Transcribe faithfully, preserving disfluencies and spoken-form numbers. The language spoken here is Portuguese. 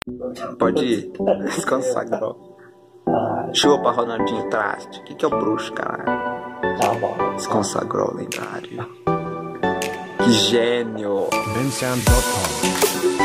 Pode ir. Se consagrou. Chupa, Ronaldinho Traste. O que, que é o bruxo, cara? Tá bom. Se consagrou, lendário. Que gênio. bensound ponto com